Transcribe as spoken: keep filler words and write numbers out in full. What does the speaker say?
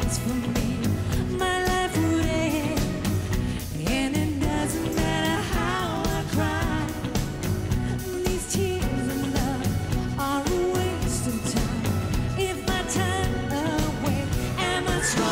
chance for me, my life would end. And it doesn't matter how I cry. These tears of love are a waste of time. If I turn away, am I strong?